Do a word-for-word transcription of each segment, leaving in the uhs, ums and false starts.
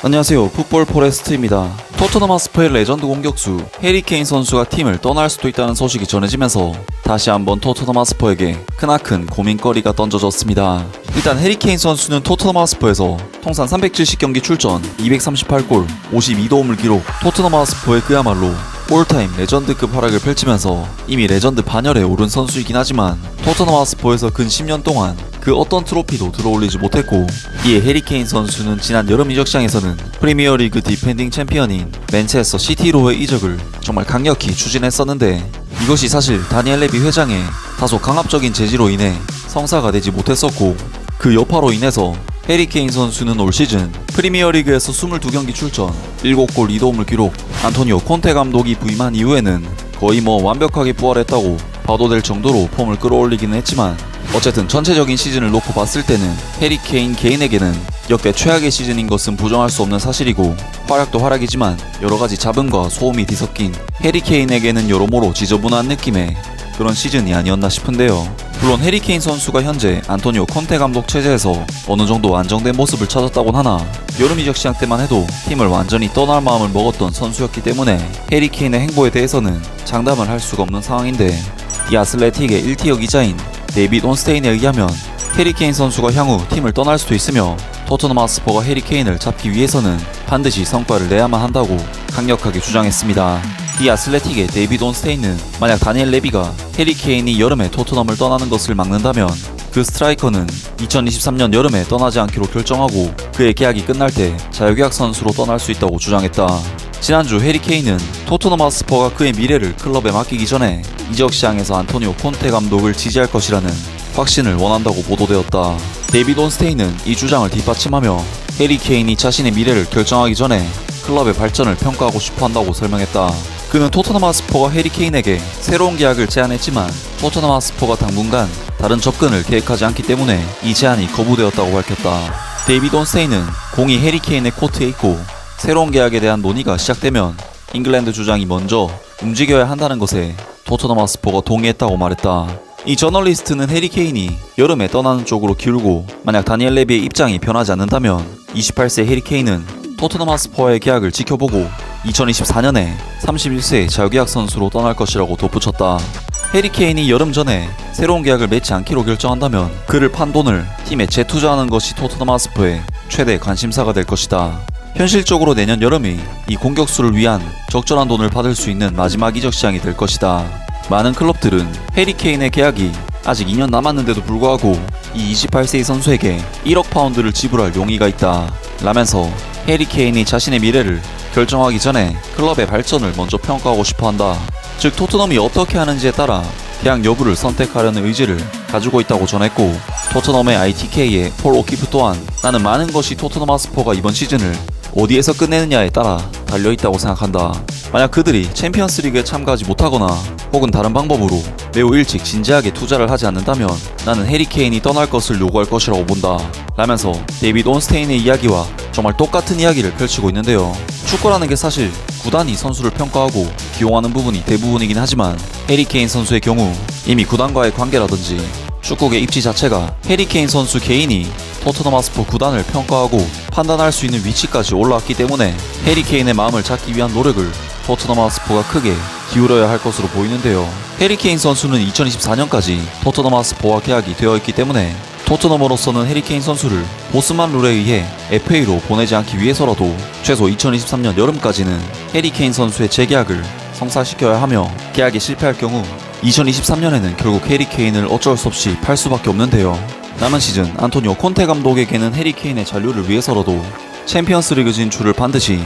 안녕하세요, 풋볼 포레스트입니다. 토트넘 하스퍼의 레전드 공격수 해리 케인 선수가 팀을 떠날 수도 있다는 소식이 전해지면서 다시 한번 토트넘 하스퍼에게 크나큰 고민거리가 던져졌습니다. 일단 해리 케인 선수는 토트넘 하스퍼에서 통산 삼백칠십 경기 출전, 이백삼십팔 골, 오십이 도움을 기록, 토트넘 하스퍼의 그야말로 올타임 레전드급 활약을 펼치면서 이미 레전드 반열에 오른 선수이긴 하지만 토트넘 하스퍼에서 근 십 년 동안 그 어떤 트로피도 들어올리지 못했고, 이에 해리 케인 선수는 지난 여름 이적 시장에서는 프리미어리그 디펜딩 챔피언인 맨체스터 시티로의 이적을 정말 강력히 추진했었는데, 이것이 사실 다니엘 레비 회장의 다소 강압적인 제지로 인해 성사가 되지 못했었고, 그 여파로 인해서 해리 케인 선수는 올 시즌 프리미어리그에서 이십이 경기 출전, 일곱 골 이 도움을 기록, 안토니오 콘테 감독이 부임한 이후에는 거의 뭐 완벽하게 부활했다고 봐도 될 정도로 폼을 끌어올리기는 했지만, 어쨌든 전체적인 시즌을 놓고 봤을 때는 해리 케인 개인에게는 역대 최악의 시즌인 것은 부정할 수 없는 사실이고, 활약도 활약이지만 여러가지 잡음과 소음이 뒤섞인 해리 케인에게는 여러모로 지저분한 느낌의 그런 시즌이 아니었나 싶은데요. 물론 해리 케인 선수가 현재 안토니오 콘테 감독 체제에서 어느정도 안정된 모습을 찾았다곤 하나, 여름 이적 시장 때만 해도 팀을 완전히 떠날 마음을 먹었던 선수였기 때문에 해리 케인의 행보에 대해서는 장담을 할 수가 없는 상황인데, 이 아슬레틱의 일 티어 기자인 데이빗 온스테인에 의하면 해리 케인 선수가 향후 팀을 떠날 수도 있으며 토트넘 하스퍼가 해리 케인을 잡기 위해서는 반드시 성과를 내야만 한다고 강력하게 주장했습니다. 이 아슬레틱의 데이빗 온스테인은 만약 다니엘 레비가 해리 케인이 여름에 토트넘을 떠나는 것을 막는다면 그 스트라이커는 이천이십삼 년 여름에 떠나지 않기로 결정하고 그의 계약이 끝날 때 자유계약 선수로 떠날 수 있다고 주장했다. 지난주 해리 케인은 토트넘 하스퍼가 그의 미래를 클럽에 맡기기 전에 이적 시장에서 안토니오 콘테 감독을 지지할 것이라는 확신을 원한다고 보도되었다. 데이빗 온스테인은 이 주장을 뒷받침하며 해리 케인이 자신의 미래를 결정하기 전에 클럽의 발전을 평가하고 싶어한다고 설명했다. 그는 토트넘 하스퍼가 해리 케인에게 새로운 계약을 제안했지만 토트넘 하스퍼가 당분간 다른 접근을 계획하지 않기 때문에 이 제안이 거부되었다고 밝혔다. 데이빗 온스테인은 공이 해리 케인의 코트에 있고 새로운 계약에 대한 논의가 시작되면 잉글랜드 주장이 먼저 움직여야 한다는 것에 토트넘 하스퍼가 동의했다고 말했다. 이 저널리스트는 해리 케인이 여름에 떠나는 쪽으로 기울고, 만약 다니엘 레비의 입장이 변하지 않는다면 이십팔 세 해리 케인은 토트넘 하스퍼와의 계약을 지켜보고 이천이십사 년에 삼십일 세 자유계약 선수로 떠날 것이라고 덧붙였다. 해리 케인이 여름 전에 새로운 계약을 맺지 않기로 결정한다면 그를 판 돈을 팀에 재투자하는 것이 토트넘 하스퍼의 최대 관심사가 될 것이다. 현실적으로 내년 여름이 이 공격수를 위한 적절한 돈을 받을 수 있는 마지막 이적 시장이 될 것이다. 많은 클럽들은 해리 케인의 계약이 아직 이 년 남았는데도 불구하고 이 이십팔 세의 선수에게 일억 파운드를 지불할 용의가 있다 라면서 해리 케인이 자신의 미래를 결정하기 전에 클럽의 발전을 먼저 평가하고 싶어한다. 즉 토트넘이 어떻게 하는지에 따라 계약 여부를 선택하려는 의지를 가지고 있다고 전했고, 토트넘의 아이티케이의 폴 오키프 또한 나는 많은 것이 토트넘 하스퍼가 이번 시즌을 어디에서 끝내느냐에 따라 달려있다고 생각한다. 만약 그들이 챔피언스리그에 참가하지 못하거나 혹은 다른 방법으로 매우 일찍 진지하게 투자를 하지 않는다면 나는 해리 케인이 떠날 것을 요구할 것이라고 본다 라면서 데이빗 온스테인의 이야기와 정말 똑같은 이야기를 펼치고 있는데요. 축구라는 게 사실 구단이 선수를 평가하고 기용하는 부분이 대부분이긴 하지만 해리 케인 선수의 경우 이미 구단과의 관계라든지 축구계 입지 자체가 해리 케인 선수 개인이 토트넘 하스퍼 구단을 평가하고 판단할 수 있는 위치까지 올라왔기 때문에 해리 케인의 마음을 잡기 위한 노력을 토트넘 하스퍼가 크게 기울여야 할 것으로 보이는데요. 해리 케인 선수는 이천이십사 년까지 토트넘 하스퍼와 계약이 되어 있기 때문에 토트넘으로서는 해리 케인 선수를 보스만 룰에 의해 에프에이로 보내지 않기 위해서라도 최소 이천이십삼 년 여름까지는 해리 케인 선수의 재계약을 성사시켜야 하며, 계약이 실패할 경우 이천이십삼 년에는 결국 해리 케인을 어쩔 수 없이 팔 수밖에 없는데요. 남은 시즌 안토니오 콘테 감독에게는 해리 케인의 잔류를 위해서라도 챔피언스리그 진출을 반드시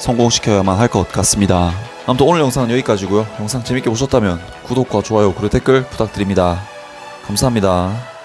성공시켜야만 할 것 같습니다. 아무튼 오늘 영상은 여기까지고요. 영상 재밌게 보셨다면 구독과 좋아요 그리고 댓글 부탁드립니다. 감사합니다.